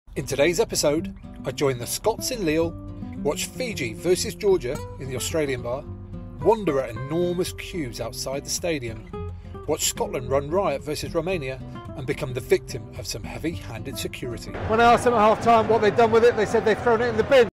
In today's episode, I join the Scots in Lille, watch Fiji versus Georgia in the Australian bar, wander at enormous queues outside the stadium, watch Scotland run riot versus Romania, and become the victim of some heavy-handed security. When I asked them at half-time what they'd done with it, they said they'd thrown it in the bin.